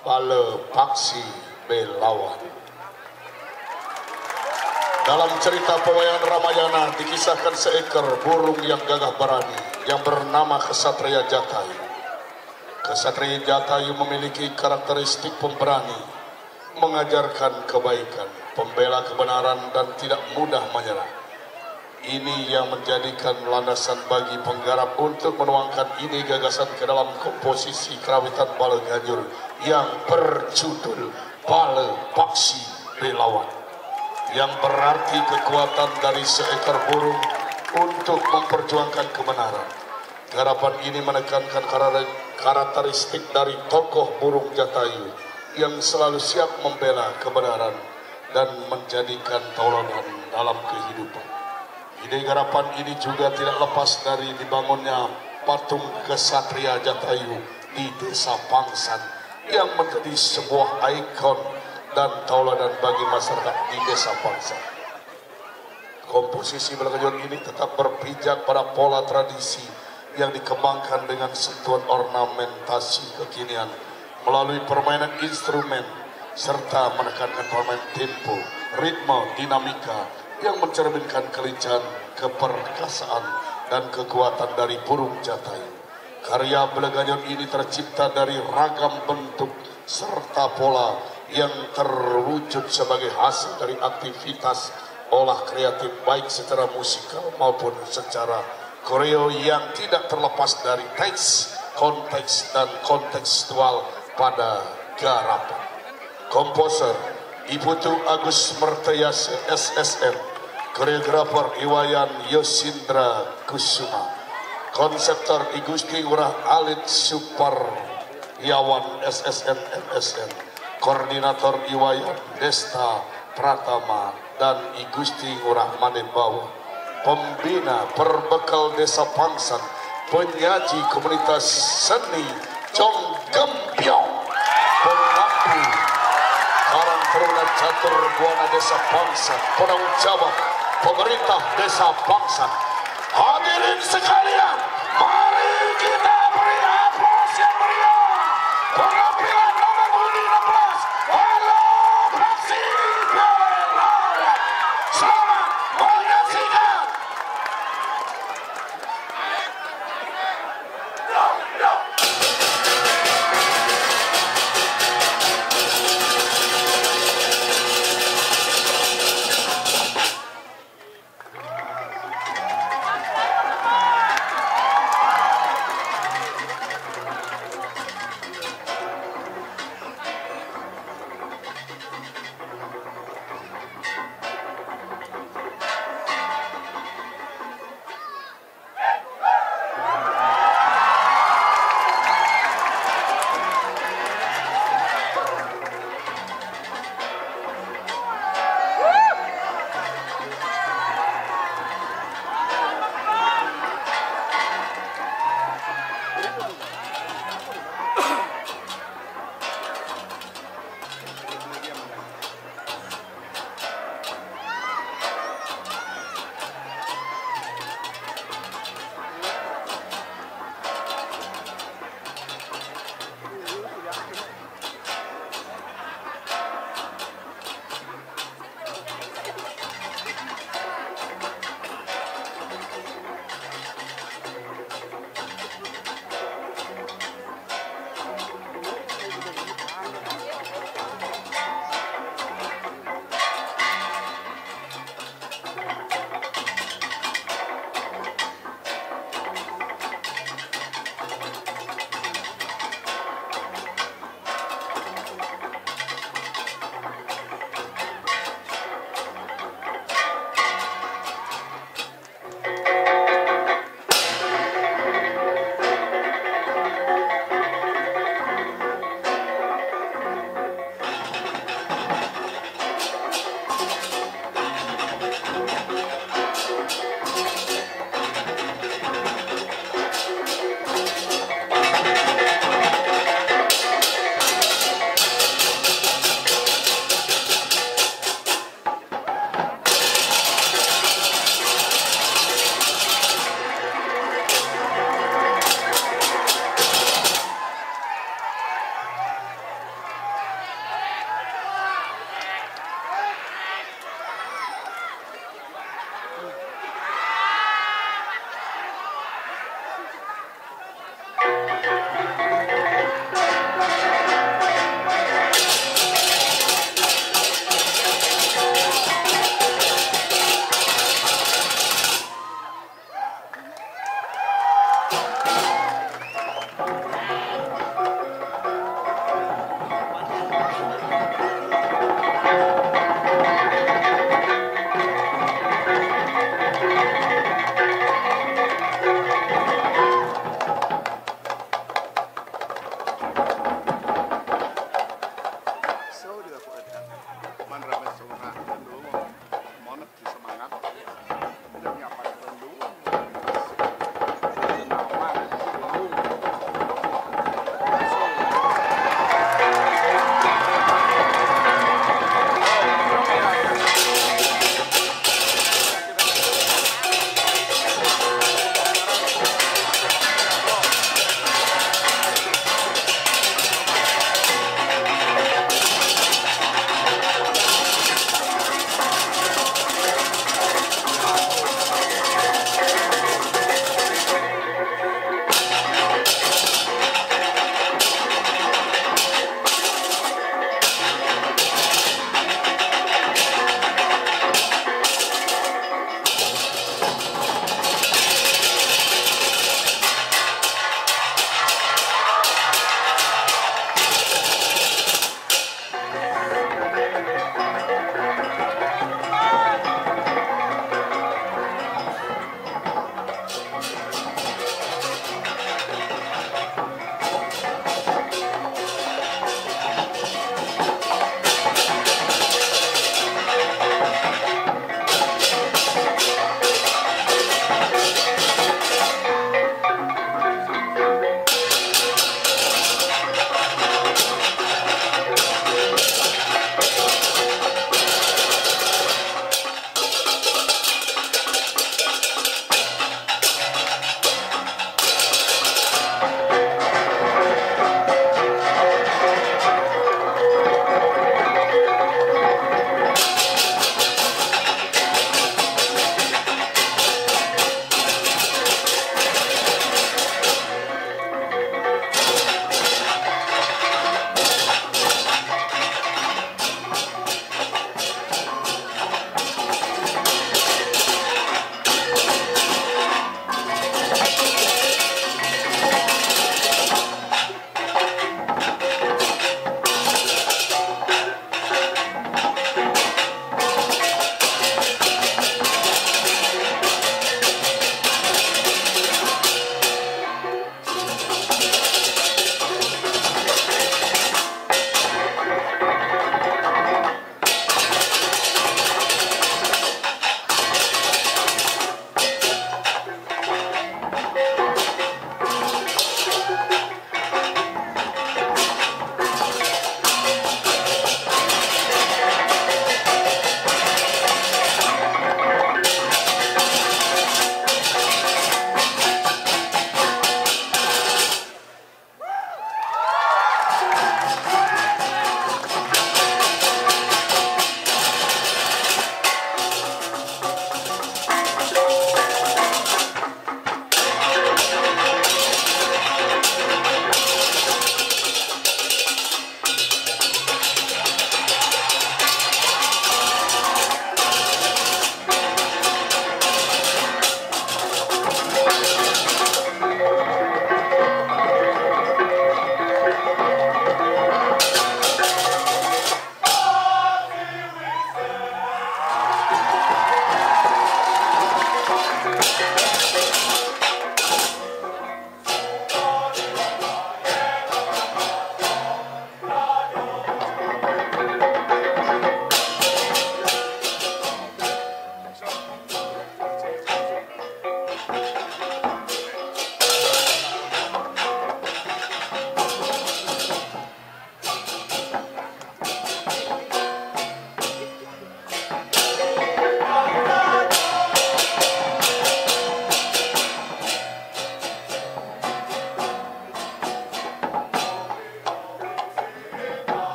Bale Paksi Belawan. Dalam cerita pewayangan Ramayana dikisahkan seekor burung yang gagah berani yang bernama Kesatria Jatayu. Kesatria Jatayu memiliki karakteristik pemberani, mengajarkan kebaikan, pembela kebenaran dan tidak mudah menyerah. Ini yang menjadikan landasan bagi penggarap untuk menuangkan ide gagasan ke dalam komposisi kerawitan Bale Ganjur yang berjudul Bale Paksi Belawan, yang berarti kekuatan dari seekor burung untuk memperjuangkan kebenaran. Garapan ini menekankan karakteristik dari tokoh burung Jatayu yang selalu siap membela kebenaran dan menjadikan tauladan dalam kehidupan. Ide garapan ini juga tidak lepas dari dibangunnya patung Kesatria Jatayu di Desa Pangsan yang menjadi sebuah ikon dan tauladan bagi masyarakat di Desa Pangsan. Komposisi Bale Ganjur ini tetap berpijak pada pola tradisi yang dikembangkan dengan sentuhan ornamentasi kekinian melalui permainan instrumen serta menekankan permainan tempo, ritme, dinamika yang mencerminkan kelincahan, keperkasaan dan kekuatan dari burung Jatayu. Karya Bale Ganjur ini tercipta dari ragam bentuk serta pola yang terwujud sebagai hasil dari aktivitas olah kreatif baik secara musikal maupun secara koreo yang tidak terlepas dari teks, konteks dan kontekstual pada garapan. Komposer Iputu Agus Mertayase SSM, koreografer Iwayan Yosindra Kusuma, konseptor Igusti Ngurah Alit Suparyawan SSN MSN, koordinator Iwayan Desta Pratama dan Igusti Ngurah Manebawa, pembina perbekal Desa Pangsan, penyaji komunitas seni Jong Gembyong, pengampu Karang Taruna Catur Buana Desa Pangsan, penanggung jawab pemerintah Desa Pangsan. Hadirin sekalian, mari kita beri aplaus yang meriah penampilan nomor 16 Bale Paksi Belawan. Selamat menyaksikan.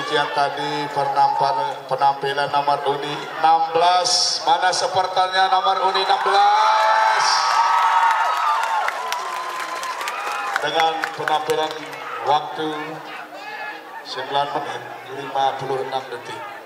yang tadi penampilan nomor uni 16. Mana supporternya nomor uni 16? Dengan penampilan waktu 9 menit 56 detik.